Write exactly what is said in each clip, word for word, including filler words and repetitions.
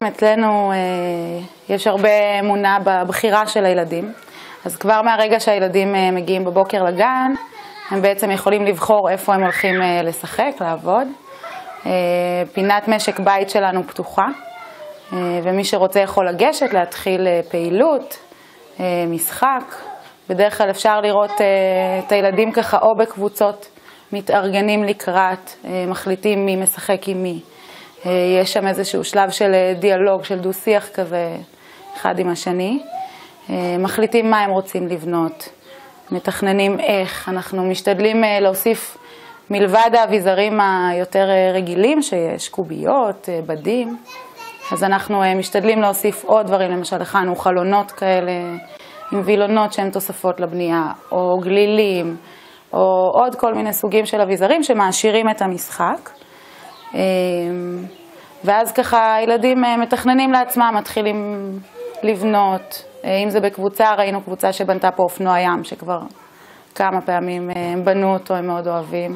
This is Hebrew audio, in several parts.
אצלנו יש הרבה אמונה בבחירה של הילדים. אז כבר מהרגע שהילדים מגיעים בבוקר לגן, הם בעצם יכולים לבחור איפה הם הולכים לשחק, לעבוד. פינת משק בית שלנו פתוחה, ומי שרוצה יכול לגשת, להתחיל פעילות, משחק. בדרך כלל אפשר לראות את הילדים ככה או בקבוצות, מתארגנים לקראת, מחליטים מי משחק עם מי. יש שם איזשהו שלב של דיאלוג, של דו-שיח כזה, אחד עם השני. מחליטים מה הם רוצים לבנות, מתכננים איך. אנחנו משתדלים להוסיף מלבד האביזרים היותר רגילים שיש, קוביות, בדים. אז אנחנו משתדלים להוסיף עוד דברים, למשל הכנו חלונות כאלה עם וילונות שהן תוספות לבנייה, או גלילים, או עוד כל מיני סוגים של אביזרים שמעשירים את המשחק. ואז ככה הילדים מתכננים לעצמם, מתחילים לבנות. אם זה בקבוצה, ראינו קבוצה שבנתה פה אופנוע ים, שכבר כמה פעמים הם בנו אותו, הם מאוד אוהבים.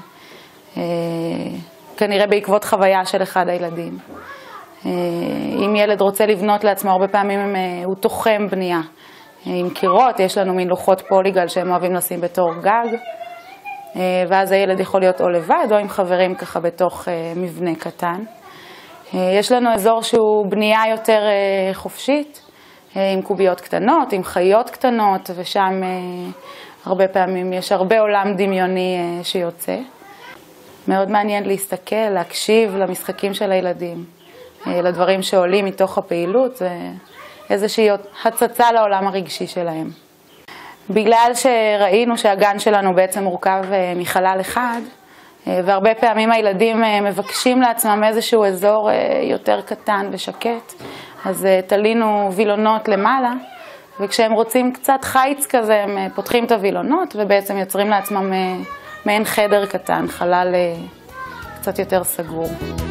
כנראה בעקבות חוויה של אחד הילדים. אם ילד רוצה לבנות לעצמו, הרבה פעמים הוא תוחם בנייה. עם קירות, יש לנו מין לוחות פוליגל שהם אוהבים לשים בתור גג. ואז הילד יכול להיות או לבד או עם חברים ככה בתוך מבנה קטן. יש לנו אזור שהוא בנייה יותר חופשית, עם קוביות קטנות, עם חיות קטנות, ושם הרבה פעמים יש הרבה עולם דמיוני שיוצא. מאוד מעניין להסתכל, להקשיב למשחקים של הילדים, לדברים שעולים מתוך הפעילות, זה איזושהי הצצה לעולם הרגשי שלהם. בגלל שראינו שהגן שלנו בעצם מורכב מחלל אחד, והרבה פעמים הילדים מבקשים לעצמם איזשהו אזור יותר קטן ושקט, אז תלינו וילונות למעלה, וכשהם רוצים קצת חיץ כזה, הם פותחים את הוילונות ובעצם יוצרים לעצמם מעין חדר קטן, חלל קצת יותר סגור.